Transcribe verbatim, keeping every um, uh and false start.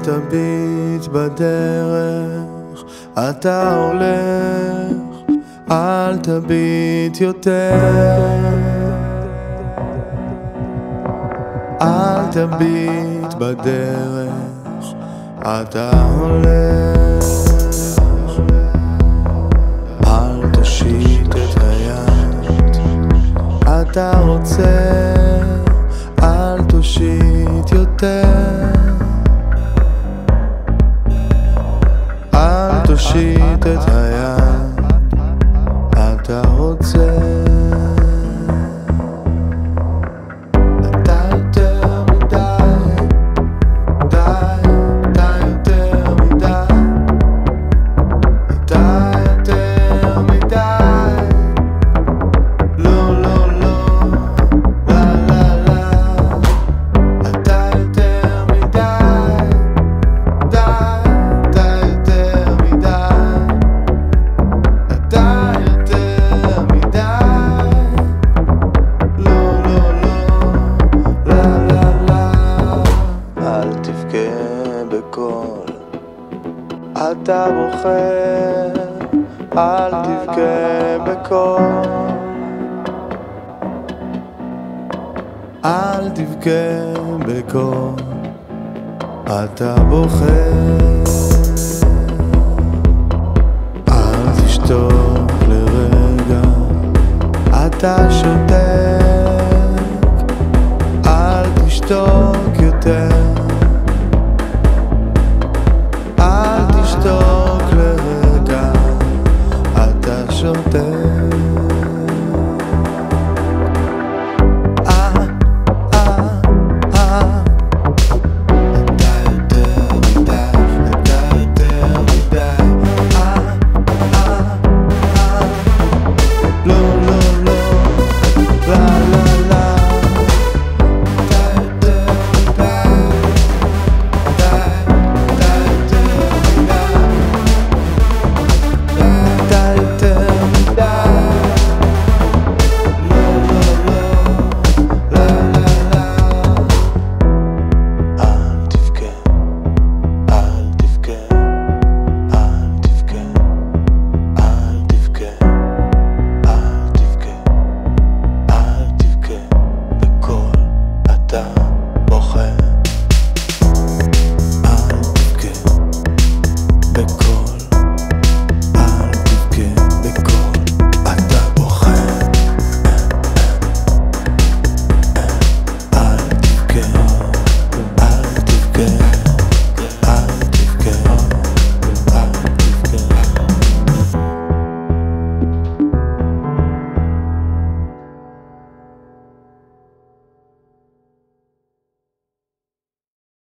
תביט בדרך, אתה הולך, אל תביט יותר. אל תביט בדרך, אתה הולך, אל תושיט את היד, אתה רוצה, אל תושיט יותר. אל תושיט את היד, אתה רוצה. אתה בוחר, אל תבכה בקול. אל תבכה בקול, אתה בוחר. אל תשתוק לרגע, אתה שותק.